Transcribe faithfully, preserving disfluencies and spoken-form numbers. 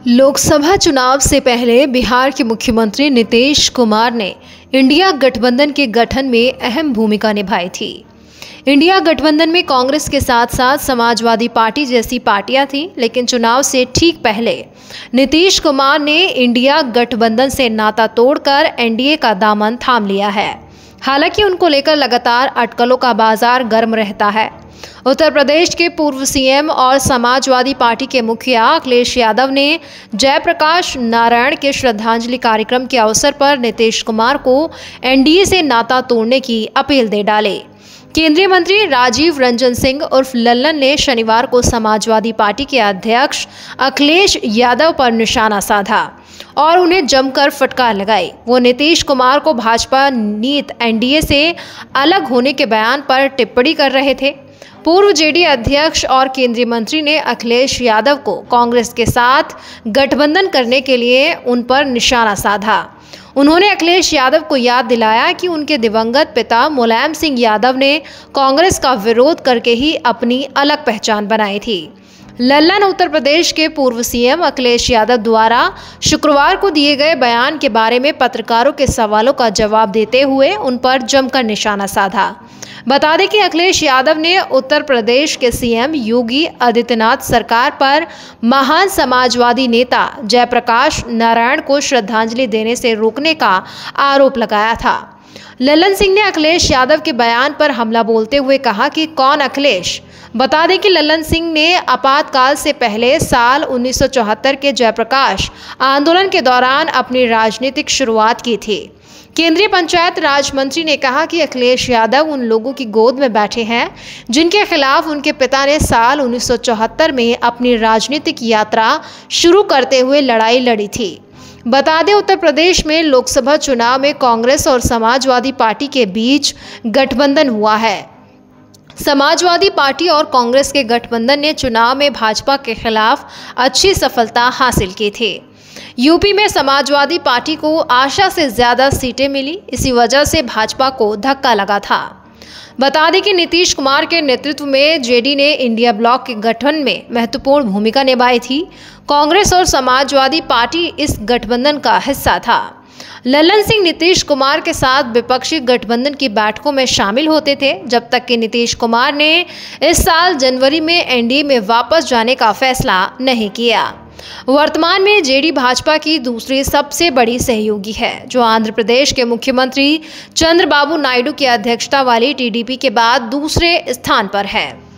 लोकसभा चुनाव से पहले बिहार के मुख्यमंत्री नीतीश कुमार ने इंडिया गठबंधन के गठन में अहम भूमिका निभाई थी। इंडिया गठबंधन में कांग्रेस के साथ साथ समाजवादी पार्टी जैसी पार्टियां थीं, लेकिन चुनाव से ठीक पहले नीतीश कुमार ने इंडिया गठबंधन से नाता तोड़कर एनडीए का दामन थाम लिया है। हालांकि उनको लेकर लगातार अटकलों का बाजार गर्म रहता है। उत्तर प्रदेश के पूर्व सीएम और समाजवादी पार्टी के मुखिया अखिलेश यादव ने जयप्रकाश नारायण के श्रद्धांजलि कार्यक्रम के अवसर पर नीतीश कुमार को एनडीए से नाता तोड़ने की अपील दे डाले। केंद्रीय मंत्री राजीव रंजन सिंह उर्फ लल्लन ने शनिवार को समाजवादी पार्टी के अध्यक्ष अखिलेश यादव पर निशाना साधा और उन्हें जमकर फटकार लगाई। वो नीतीश कुमार को भाजपा नीत एनडीए से अलग होने के बयान पर टिप्पणी कर रहे थे। पूर्व जेडीए अध्यक्ष और केंद्रीय मंत्री ने अखिलेश यादव को कांग्रेस के साथ गठबंधन करने के लिए उन पर निशाना साधा। उन्होंने अखिलेश यादव को याद दिलाया कि उनके दिवंगत पिता मुलायम सिंह यादव ने कांग्रेस का विरोध करके ही अपनी अलग पहचान बनाई थी। लल्लन उत्तर प्रदेश के पूर्व सीएम अखिलेश यादव द्वारा शुक्रवार को दिए गए बयान के बारे में पत्रकारों के सवालों का जवाब देते हुए उन पर जमकर निशाना साधा। बता दें कि अखिलेश यादव ने उत्तर प्रदेश के सीएम योगी आदित्यनाथ सरकार पर महान समाजवादी नेता जयप्रकाश नारायण को श्रद्धांजलि देने से रोकने का आरोप लगाया था। लल्लन सिंह ने अखिलेश यादव के बयान पर हमला बोलते हुए कहा कि कौन अखिलेश। बता दें कि लल्लन सिंह ने आपातकाल से पहले साल उन्नीस सौ चौहत्तर के जयप्रकाश आंदोलन के दौरान अपनी राजनीतिक शुरुआत की थी। केंद्रीय पंचायत राज मंत्री ने कहा कि अखिलेश यादव उन लोगों की गोद में बैठे हैं जिनके खिलाफ उनके पिता ने साल उन्नीस सौ चौहत्तर में अपनी राजनीतिक यात्रा शुरू करते हुए लड़ाई लड़ी थी। बता दें उत्तर प्रदेश में लोकसभा चुनाव में कांग्रेस और समाजवादी पार्टी के बीच गठबंधन हुआ है। समाजवादी पार्टी और कांग्रेस के गठबंधन ने चुनाव में भाजपा के खिलाफ अच्छी सफलता हासिल की थी। यूपी में समाजवादी पार्टी को आशा से ज्यादा सीटें मिली, इसी वजह से भाजपा को धक्का लगा था। बता दें कि नीतीश कुमार के नेतृत्व में जेडी ने इंडिया ब्लॉक के गठन में महत्वपूर्ण भूमिका निभाई थी। कांग्रेस और समाजवादी पार्टी इस गठबंधन का हिस्सा था। लल्लन सिंह नीतीश कुमार के साथ विपक्षी गठबंधन की बैठकों में शामिल होते थे, जब तक कि नीतीश कुमार ने इस साल जनवरी में एनडीए में वापस जाने का फैसला नहीं किया। वर्तमान में जेडी भाजपा की दूसरी सबसे बड़ी सहयोगी है, जो आंध्र प्रदेश के मुख्यमंत्री चंद्रबाबू नायडू की अध्यक्षता वाली टीडीपी के बाद दूसरे स्थान पर है।